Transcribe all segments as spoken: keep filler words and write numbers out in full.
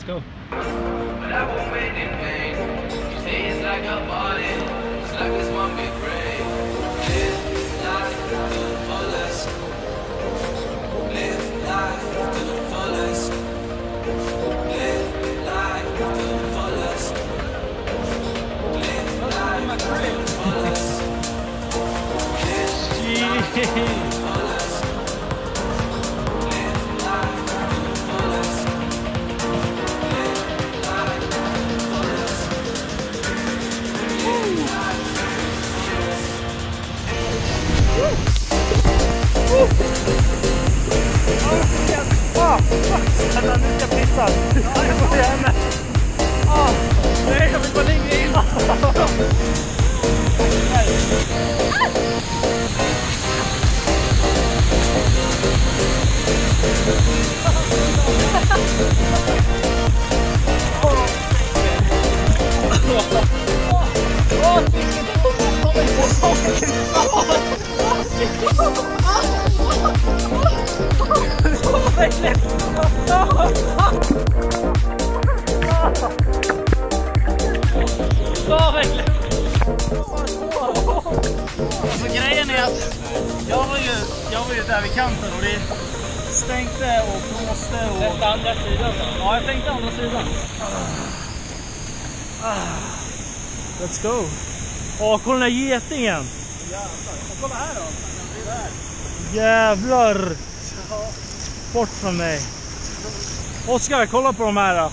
go. But I won't wait in vain. You say it's like a party, it's like this one big break. Live life to the fullest. Live life to the fullest. Live life to the fullest. Live life to the fullest. Jeez. Vänta, nu ska jag pissa. Jag får se henne. Åh, nej, jag vill bara ligga in. Alltså grejen är att jag var ju, jag var ju där vid kanten och det stänkte och blåste och... Tänkte andra sidan då? Ja, jag tänkte andra sidan. Ah. Let's go. Åh, kolla den här getingen. Jävlar. Och kolla här då. Det är där. Jävlar. Bort från mig. Oskar, kolla på de här då.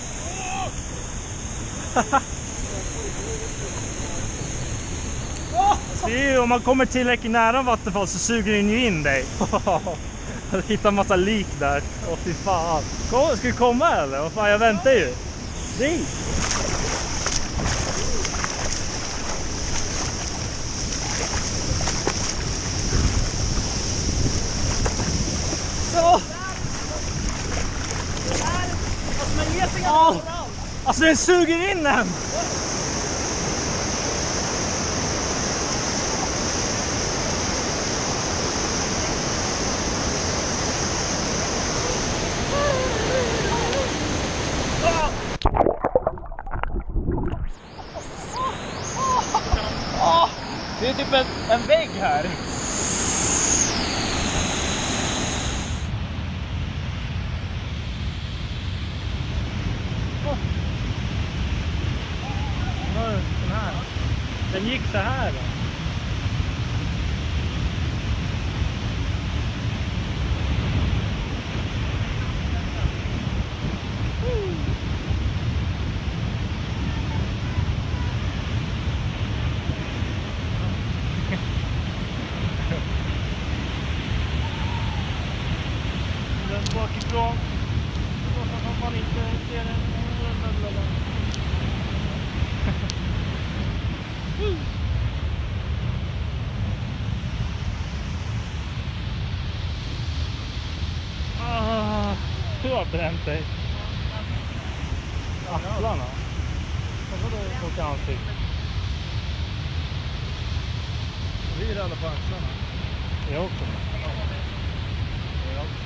Se, om man kommer tillräckligt nära vattenfall så suger den ju in dig. Jag hittar en massa lik där. Åh fy fan. Kom, ska du komma eller? Vad fan, jag väntar ju. Dit. Så. Oh, alltså den suger in den. Oh, det är typ en, en vägg här. Den här. Den gick så här då. Den bakifrån. Så att man inte ser den. Ah, du har bränt dig. Axlarna. Och så då åker ansiktet. Vi är alla på axlarna. Jag också. Jag också.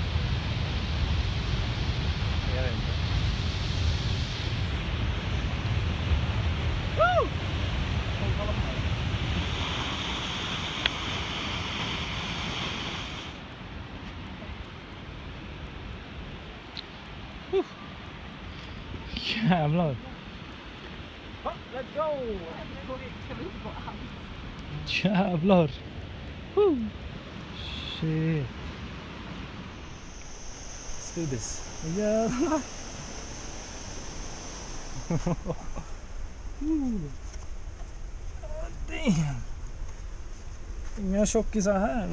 Jag vet inte. Woo! Jävlar. Let's go! Jävlar. Woo. Shit. Let's do this. Jävlar. Damn. Inga tjockisar här.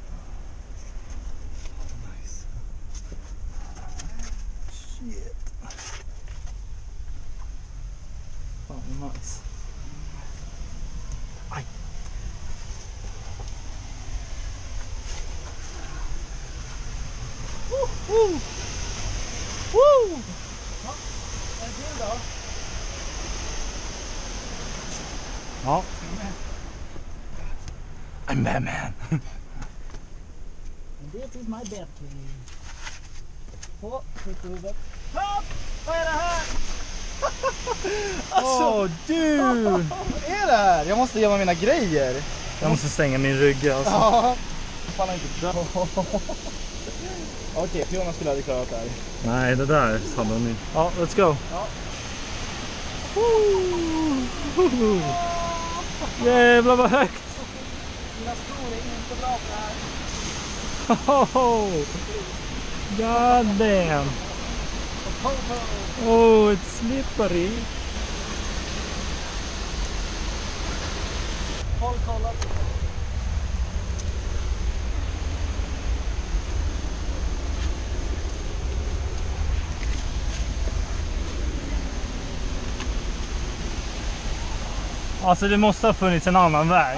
Nice. Shit. Fan, nice. Aj. Woo! Woo! Woo! Ja, en till då. Ja. I'm Batman. This is my Batman. På, skjut huvudet. Hopp! Alltså! Åh, du! Vad är det här? Jag måste gömma mina grejer. Jag måste stänga min rygg alltså. Ja. Fan inte dö. Okej, Fiona skulle aldrig klarat det här. Nej, det där hade hon inte. Ja, let's go. Ja. Jävlar vad högt. Mina skor är inte bra för det här. Oh, god damn. Oh, it's slippery. Håll kollat. Alltså det måste ha funnits en annan väg.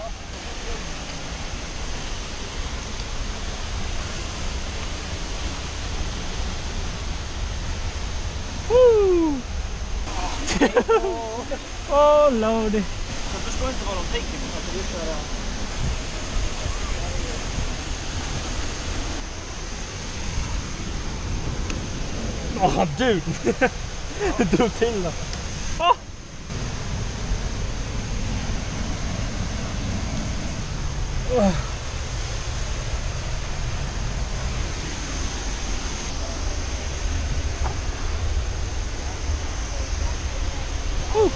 Woo! Oh lordy. Jag förstår inte vad de tänker på. Alltså, det är så här... Åh, oh, du! Du drog till den. Oh! Oh. Oh.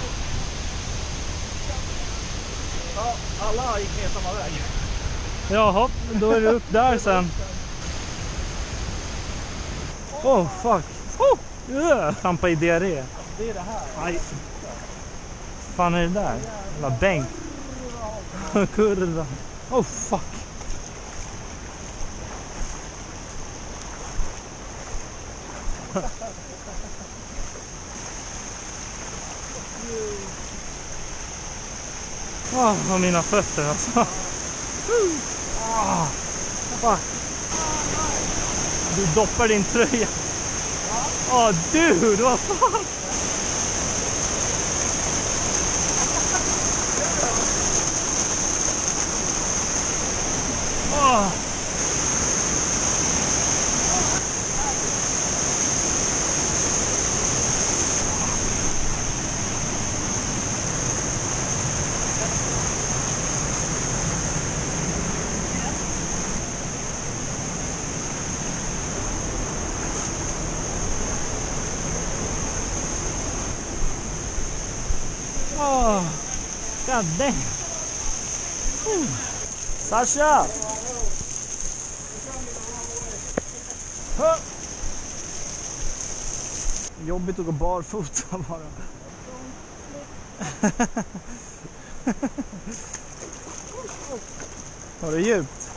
Ja, alla gick ner samma väg. Jaha, då är det upp där sen. Oh fuck. Oh, yeah. Tampa i diarré. Det är det här. Aj. Fan är det där? Jävla bänk. Kurva. Oh fuck. Åh, oh, mina fötter alltså. Oh, fuck. Du doppar din tröja. Åh, oh, dude, vad fan? Åh. Oh, god damn. Ooh. Sasha! Huh. Jobbigt att gå barfota bara. Var det djupt?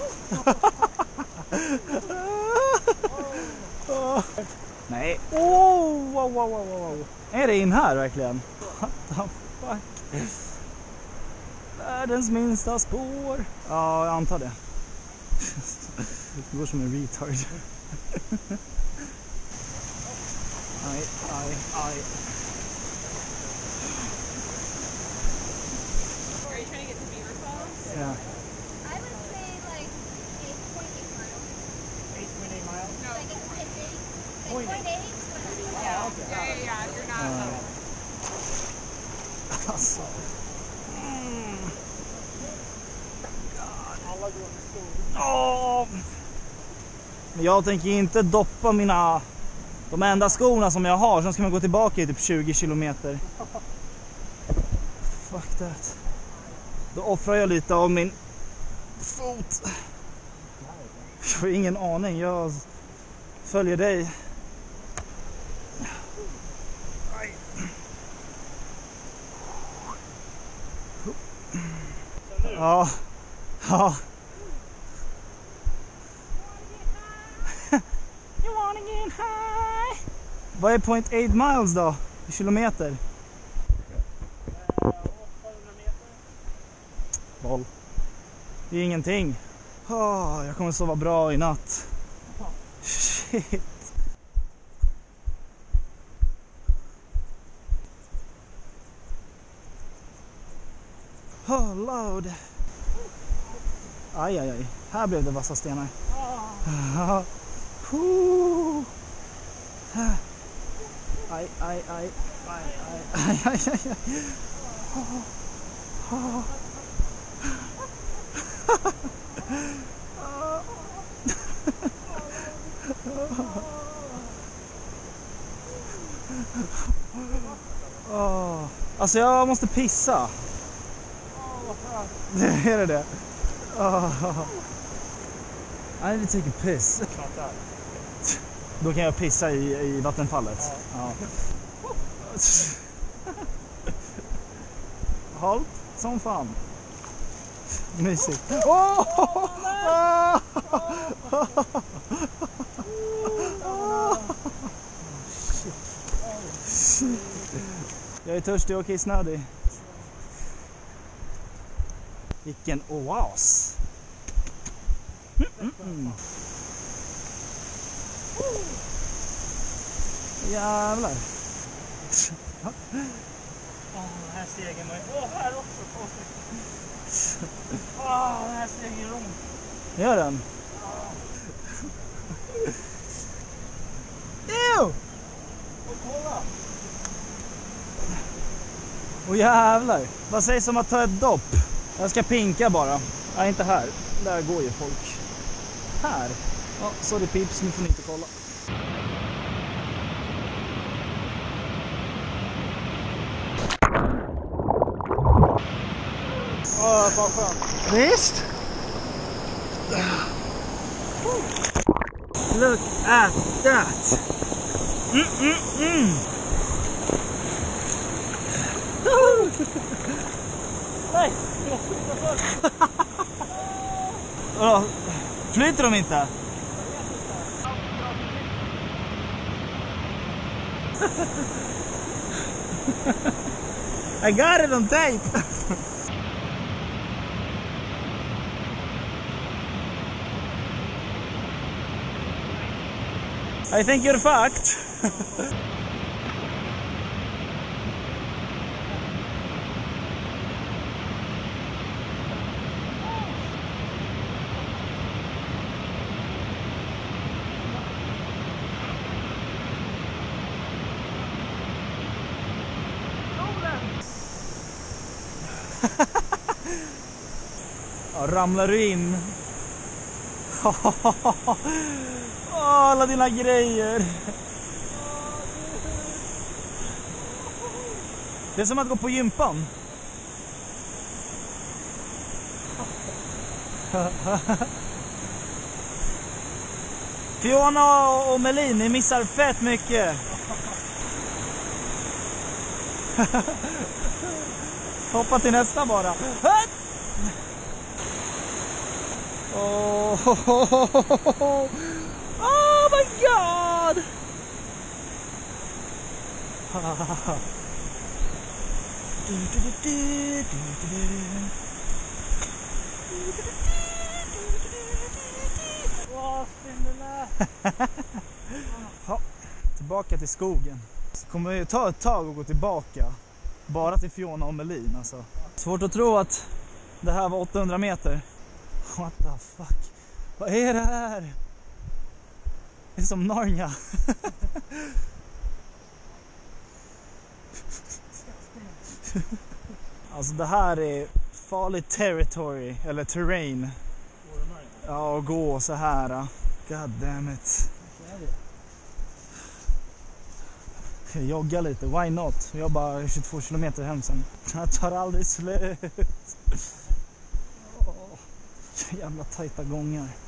Nej. Oh, wow, wow, wow, wow. Är det in här verkligen? What the fuck? Världens minsta spår. Ja, jag antar det. Det går som en retard. Aj, aj, aj. Are you trying to get to Beaver Falls? Yeah. I would say like eight point eight miles. eight point eight miles? No. Like eight point eight. Point eight point eight. Yeah. Yeah, yeah, yeah. You're not. Uh, Alltså. mm. Åh. Men jag tänker inte doppa mina de enda skorna som jag har. Sen ska man gå tillbaka i typ tjugo kilometer. Fuck that. Då offrar jag lite av min fot. Jag har ingen aning. Jag följer dig. Ja. Ja. You wanna get high? Vad är point eight miles då? I kilometer? Boll. Det är ingenting. Oh, jag kommer sova bra i natt. Shit. Oh, loud. Aj, aj, aj. Här blev det vassa stenar. Aj, aj, aj, aj, aj, aj, aj, aj. Oh. Alltså jag måste pissa. Det är det det. Oh. I need to take a piss. Då kan jag pissa i, i vattenfallet. Ja. Ja. Halt som fan. Mysigt. Oh! Oh! Shit. Jag är törstig och kissnödig. Vilken oas. Mm, mm. Jävlar. Åh, oh, den här stegen var ju... Åh, oh, här också. Åh, oh, den här stegen är lång. Gör den? Ew! Kolla! Åh, jävlar. Vad sägs om att ta ett dopp? Jag ska pinka bara. Nej, inte här. Där går ju folk. Här. Ja, sorry pips, nu får ni inte kolla. Åh, vad skönt. Visst? Look at that. Mm, mm, mm. Nej, oh, flyter de inte? I got it on tape. I think you're fucked. Ja, ramlar du in? Alla dina grejer. Det är som att gå på gympan. Fiona och Melin, ni missar fett mycket. Hoppa till nästa bara. Oh, oh my god! Ja, tillbaka till skogen. Så kommer det ta ett tag att gå tillbaka. Bara till Fiona och Melin alltså. Svårt att tro att det här var åttahundra meter. What the fuck? Vad är det här? Det är som Narnia. Alltså det här är farligt territory, eller terrain. Ja, och gå så här. God damn it. Jag joggar lite, why not? Jag bara tjugotvå kilometer hem sen. Det tar aldrig slut. Jävla tajta gångar.